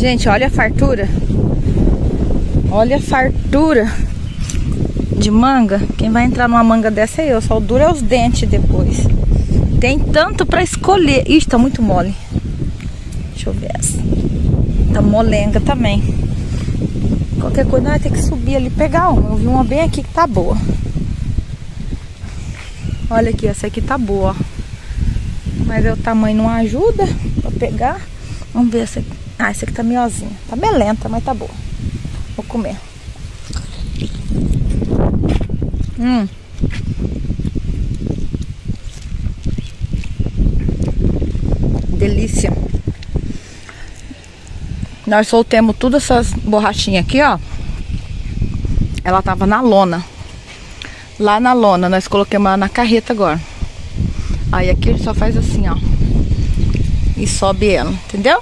Gente, olha a fartura. Olha a fartura de manga. Quem vai entrar numa manga dessa é eu. Só dura é os dentes depois. Tem tanto pra escolher. Ixi, tá muito mole. Deixa eu ver essa. Tá molenga também. Qualquer coisa, vai ter que subir ali e pegar uma. Eu vi uma bem aqui que tá boa. Olha aqui, essa aqui tá boa, ó. Mas o tamanho não ajuda pra pegar. Vamos ver essa aqui. Ah, essa aqui tá meiozinha. Tá bem lenta, mas tá boa. Vou comer. Delícia. Nós soltemos todas essas borrachinhas aqui, ó. Ela tava na lona. Lá na lona, nós colocamos ela na carreta agora. Aí aqui ele só faz assim, ó. E sobe ela, entendeu?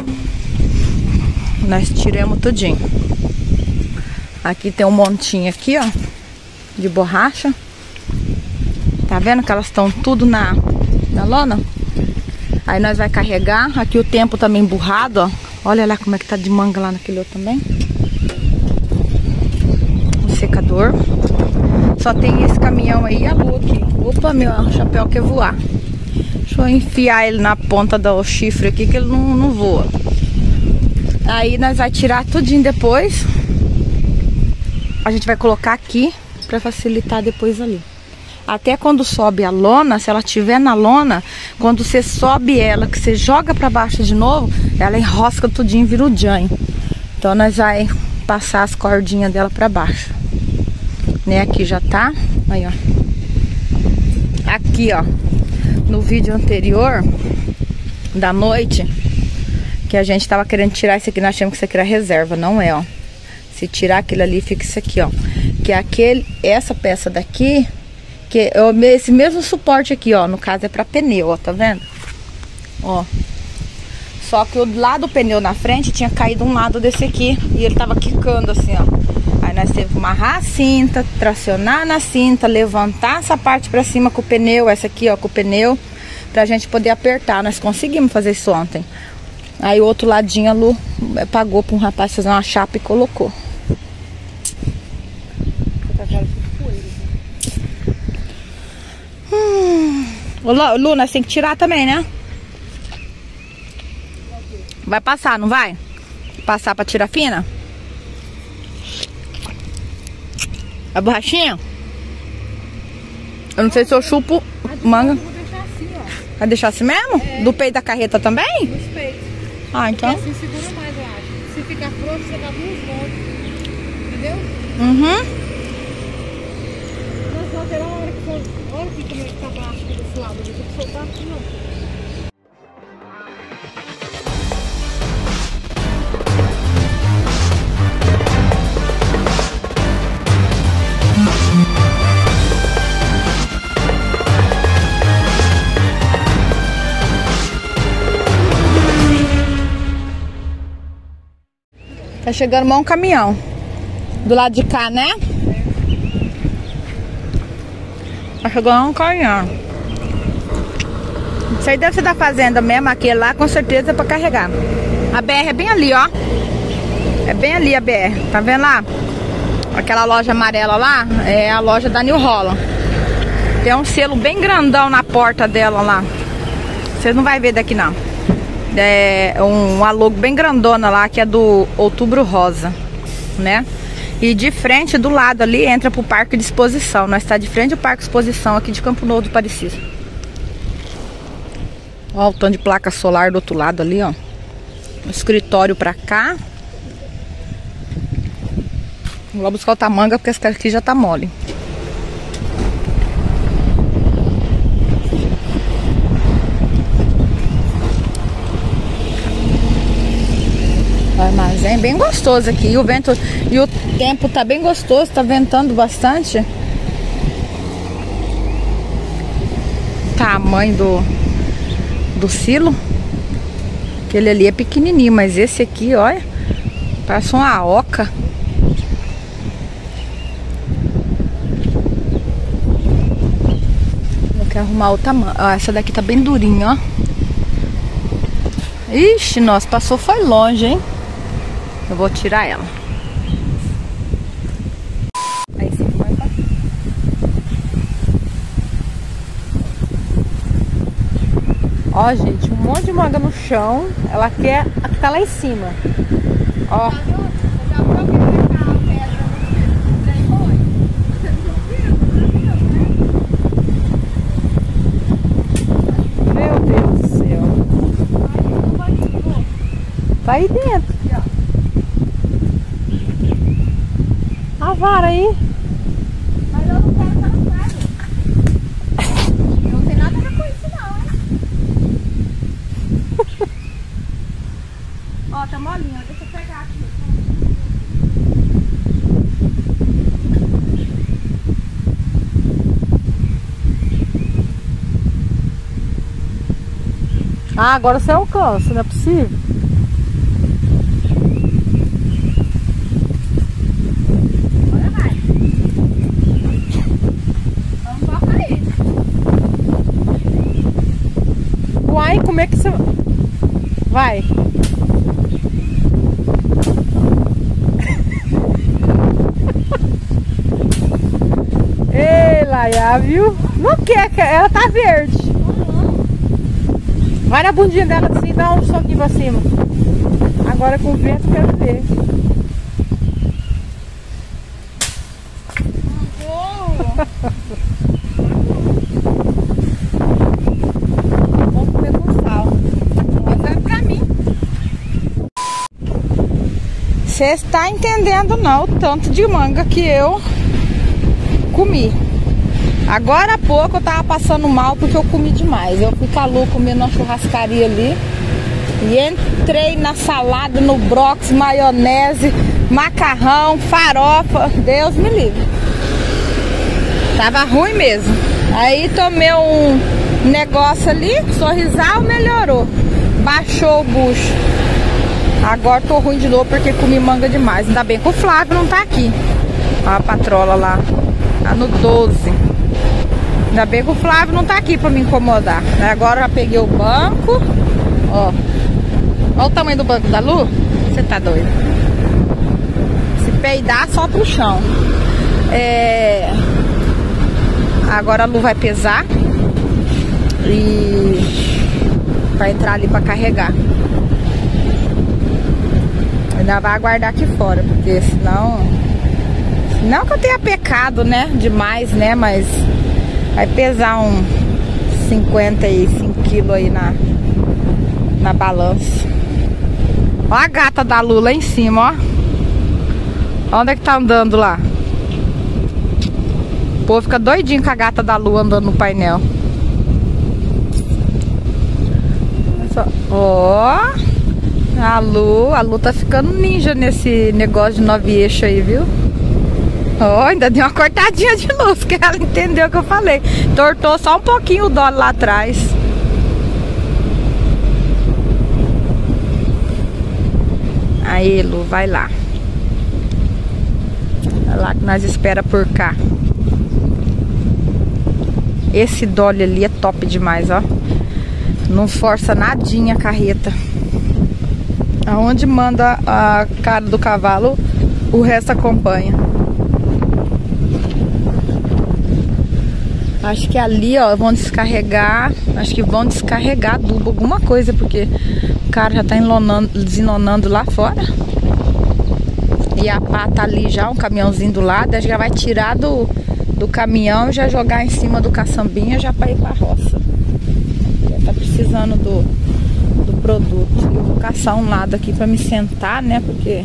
Nós tiramos tudinho. Aqui tem um montinho aqui, ó, de borracha. Tá vendo que elas estão tudo na lona? Aí nós vai carregar. Aqui o tempo também emburrado, ó. Olha lá como é que tá de manga lá naquele outro também. O secador. Só tem esse caminhão aí e a lua aqui. Opa, meu chapéu quer voar. Deixa eu enfiar ele na ponta do chifre aqui que ele não voa. Aí nós vai tirar tudinho depois. A gente vai colocar aqui pra facilitar depois ali. Até quando sobe a lona, se ela tiver na lona, quando você sobe ela, que você joga pra baixo de novo, ela enrosca tudinho e vira o jam. Então nós vai passar as cordinhas dela pra baixo. Né, aqui já tá. Aí, ó. Aqui, ó. No vídeo anterior da noite, que a gente tava querendo tirar isso aqui, nós achamos que isso aqui era reserva. Não é, ó. Se tirar aquele ali, fica isso aqui, ó. Que é essa peça daqui, que é esse mesmo suporte aqui, ó. No caso é pra pneu, ó. Tá vendo? Ó. Só que o lado do pneu na frente tinha caído um lado desse aqui. E ele tava quicando assim, ó. Aí nós temos que amarrar a cinta, tracionar na cinta, levantar essa parte pra cima com o pneu, essa aqui, ó, com o pneu, pra gente poder apertar. Nós conseguimos fazer isso ontem. Aí o outro ladinho a Lu pagou pra um rapaz fazer uma chapa e colocou. Lu, nós tem que tirar também, né? Vai passar, não vai? Passar pra tirar fina? A borrachinha? Eu não sei se eu chupo manga. Eu vou deixar assim, ó. Vai deixar assim mesmo? É. Do peito da carreta também? Dos peitos. Ah, então. Porque assim segura mais, eu acho. Se ficar frouxo, você dá duas voltas. Entendeu? Uhum. Nas laterais, a hora que for. Olha aqui como é que tá baixo desse lado. Eu vou ter que soltar aqui, não. Tá chegando mais um caminhão. Do lado de cá, né? Tá chegando um caminhão. Isso aí deve ser da fazenda mesmo. Aquele lá com certeza é pra carregar. A BR é bem ali, ó. É bem ali a BR. Tá vendo lá? Aquela loja amarela lá é a loja da New Holland. Tem um selo bem grandão na porta dela lá. Vocês não vai ver daqui não. É uma logo bem grandona lá, que é do Outubro Rosa, né? E de frente, do lado ali, entra pro Parque de Exposição. Nós está de frente ao Parque de Exposição aqui de Campo Novo do Parecis. Ó, o tanto de placa solar do outro lado ali, ó. O escritório pra cá. Vou buscar outra manga, porque essa aqui já tá mole. O armazém bem gostoso aqui. E o vento e o tempo tá bem gostoso, tá ventando bastante. Tamanho do silo. Aquele ali é pequenininho, mas esse aqui, olha, parece uma oca. Eu quero arrumar outra manga. Ó, essa daqui tá bem durinha, ó. Ixi, nossa, passou foi longe, hein? Eu vou tirar ela. Aí sim, vai pra... Ó, gente, um monte de manga no chão. Ela quer a que tá lá em cima. Ó. Meu Deus do céu. Vai aí dentro. A vara aí. Mas eu não quero estar no prato. Não tem nada a ver com isso não, hein? Ó, tá molinho, deixa eu pegar aqui. Ah, agora você alcança, não é possível? Agora vai. Vamos colocar aí. Uai, como é que você... Vai. Ei, Laia, viu? Não quer, ela tá verde. Vai na bundinha dela assim, dá um soquinho pra cima. Agora com o vento, quero ver. Vamos comer com sal. Mas é pra mim. Você está entendendo não o tanto de manga que eu comi. Agora há pouco eu tava passando mal porque eu comi demais. Eu fui com a Lu comendo na churrascaria ali. E entrei na salada, no brócolis, maionese, macarrão, farofa. Deus me livre. Tava ruim mesmo. Aí tomei um negócio ali, Sorrisal, melhorou. Baixou o bucho. Agora tô ruim de novo porque comi manga demais. Ainda bem que o Flávio não tá aqui. Ó a patrola lá. Tá no 12. Ainda bem que o Flávio não tá aqui pra me incomodar. Agora eu já peguei o banco. Ó. Olha o tamanho do banco da Lu. Você tá doido? Se peidar, só pro chão. Agora a Lu vai pesar. E vai entrar ali pra carregar. Ainda vai aguardar aqui fora, porque senão... Não que eu tenha pecado, né? Demais, né? Mas vai pesar uns 55 quilos aí na balança. Ó a gata da Lu lá em cima, ó. Onde é que tá andando lá? O povo fica doidinho com a gata da Lu andando no painel. Ó. A Lu tá ficando ninja nesse negócio de 9 eixos aí, viu? Ó, ainda deu uma cortadinha de luz, que ela entendeu o que eu falei. Tortou só um pouquinho o dólar lá atrás. Aí, Lu, vai lá. Vai lá que nós espera por cá. Esse dolly ali é top demais, ó. Não força nadinha a carreta. Aonde manda a cara do cavalo, o resto acompanha. Acho que ali, ó, vão descarregar. Acho que vão descarregar adubo, alguma coisa, porque o cara já tá desenonando lá fora. E a pá tá ali já, um caminhãozinho do lado. Acho que já vai tirar do caminhão e já jogar em cima do caçambinha já pra ir pra roça. Já tá precisando do produto. Eu vou caçar um lado aqui pra me sentar, né? Porque...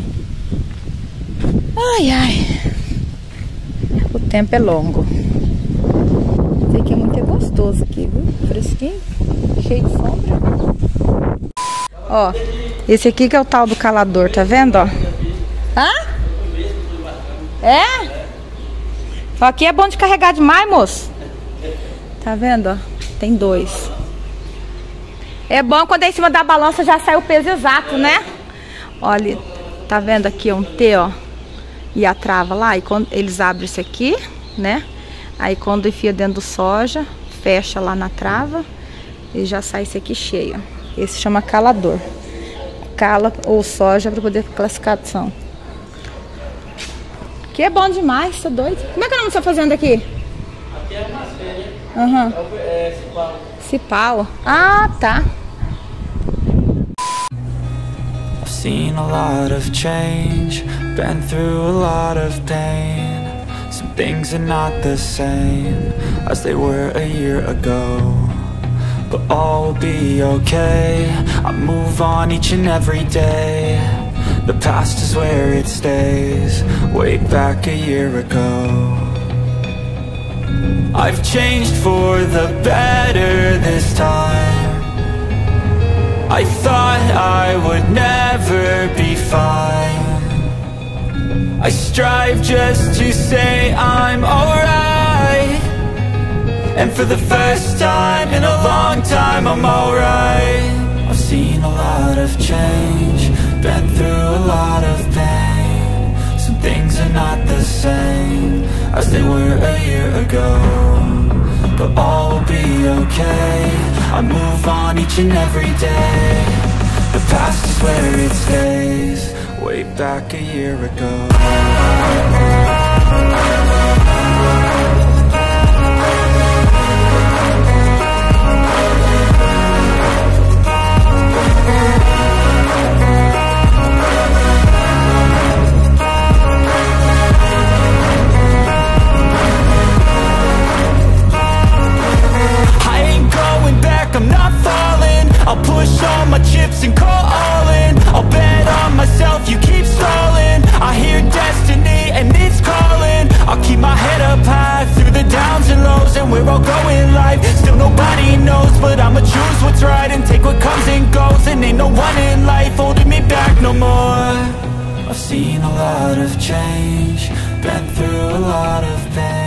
Ai, ai. O tempo é longo. Esse aqui é muito gostoso aqui, viu? Fresquinho, cheio de sombra. Ó, esse aqui que é o tal do calador, tá vendo, ó? Hã? É? Aqui é bom de carregar demais, moço. Tá vendo, ó? Tem 2. É bom quando é em cima da balança já sai o peso exato, né? Olha, tá vendo aqui um T, ó? E a trava lá, e quando eles abrem isso aqui, né? Aí quando enfia dentro do soja, fecha lá na trava e já sai esse aqui cheio. Esse chama calador. cala ou soja para poder classificação. Que é bom demais, tá doido? Como é que é o nome que você tá fazendo aqui? Aqui é umas férias. Aham. É Cipau. Cipau. Ah, tá. I've seen a lot of change, been through a lot of pain. Some things are not the same as they were a year ago, but all will be okay. I move on each and every day. The past is where it stays, way back a year ago. I've changed for the better this time. I thought I would never be fine. I strive just to say I'm alright, and for the first time in a long time I'm alright. I've seen a lot of change, been through a lot of pain. Some things are not the same as they were a year ago, but all will be okay. I move on each and every day. The past is where it stays, way back a year ago. I'm not falling, I'll push all my chips and call all in. I'll bet on myself, you keep stalling. I hear destiny and it's calling. I'll keep my head up high through the downs and lows, and we're all going live. Still nobody knows, but I'ma choose what's right and take what comes and goes. And ain't no one in life holding me back no more. I've seen a lot of change, been through a lot of pain.